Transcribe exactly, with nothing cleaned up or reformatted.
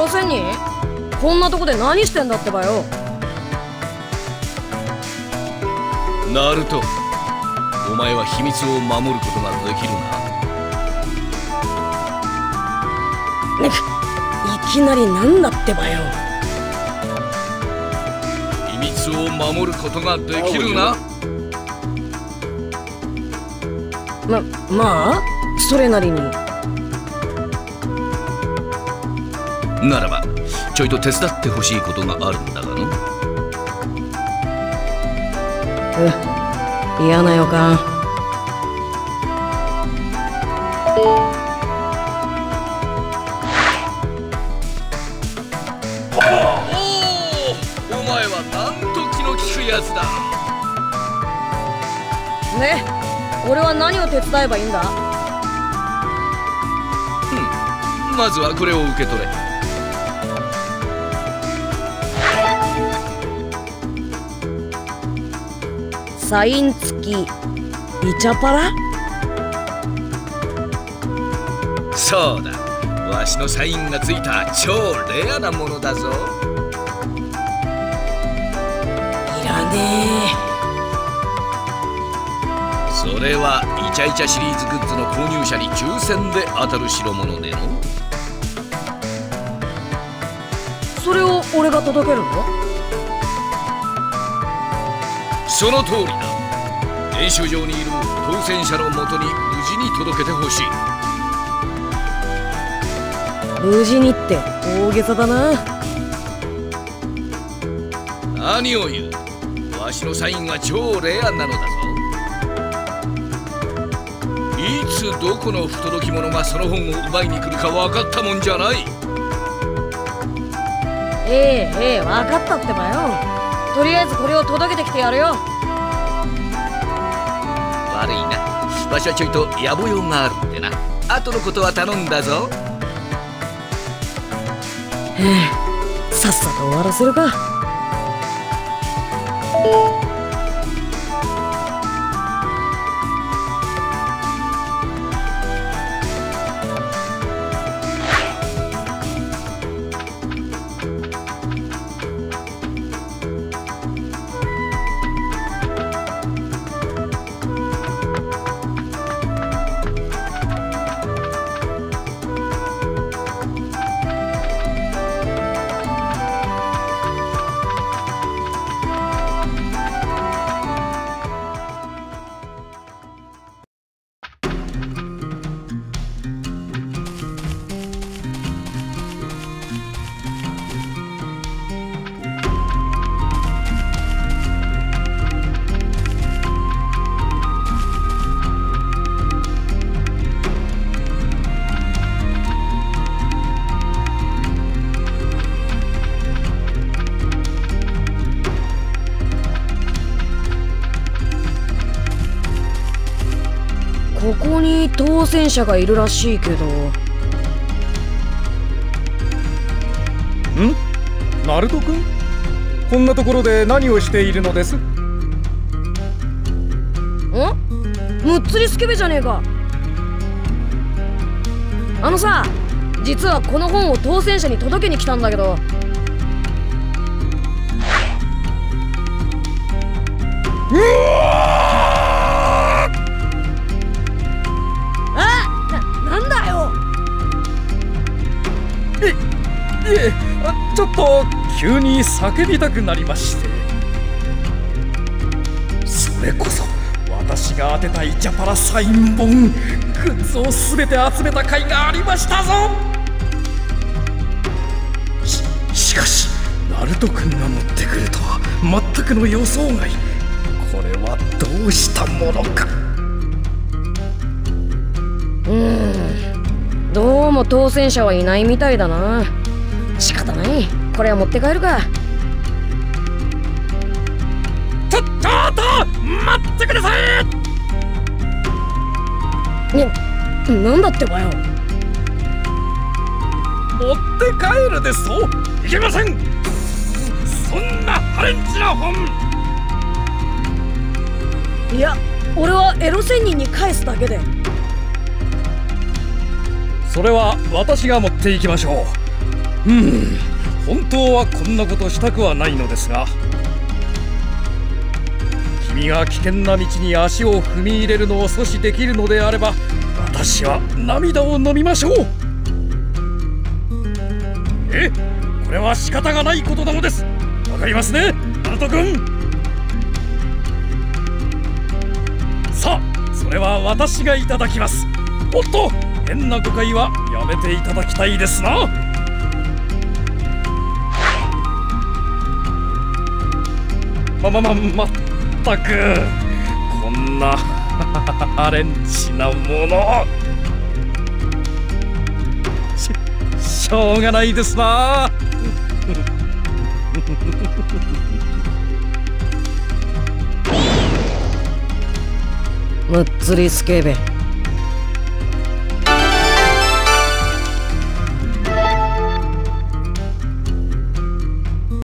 ロ仙人、こんなとこで何してんだってばよ。 ナルト、お前は秘密を守ることができるな。 いきなりなんだってばよ。 秘密を守ることができるな。 ま、まあそれなりに。 ならばちょいと手伝ってほしいことがあるんだがの。 う嫌な予感。 おお、お前はなんと気の利くやつだ。 ね、俺は何を手伝えばいいんだ。 うん、まずはこれを受け取れ。 サイン付きイチャパラ。 そうだ、わしのサインがついた超レアなものだぞ。 いらねえ。それはイチャイチャシリーズグッズの購入者に抽選で当たる代物での。 それを俺が届けるの？ その通りだ。練習場にいる当選者のもとに無事に届けてほしい。 無事にって大げさだな。 何を言う。わしのサインは超レアなのだぞ。いつどこの不届き者がその本を奪いに来るか分かったもんじゃない。 ええええ、分かったってばよ。とりあえずこれを届けてきてやるよ。 悪いな、わしはちょいと野暮用があるってな。後のことは頼んだぞ。 へえ、さっさと終わらせるか。ここに当選者がいるらしいけど。ん？ ナルト君？こんなところで何をしているのです？ん？ むっつりスケベじゃねえか。あのさ、実はこの本を当選者に届けに来たんだけど。うわいえ、ちょっと急に叫びたくなりまして。それこそ私が当てたイチャパラサイン本、グッズを全て集めた甲斐がありましたぞ。し、しかしナルト君が持ってくるとは全くの予想外。これはどうしたものか。 うーん、どうも当選者はいないみたいだな。仕方ない、これは持って帰るか。 ちょ、ちょっと待ってください。 ね、なんだってばよ。 持って帰るですといけません。そんなハレンチな本。 いや、俺はエロ仙人に返すだけで。 それは私が持っていきましょう。 うん本当はこんなことしたくはないのですが、君が危険な道に足を踏み入れるのを阻止できるのであれば、私は涙を飲みましょう。え、これは仕方がないことなのです。わかりますね、ナルト君。さあ、それは私がいただきます。おっと、変な誤解はやめていただきたいですな。ままままったく、こんなアレンチなものししょうがないですな。 むっつりスケベ。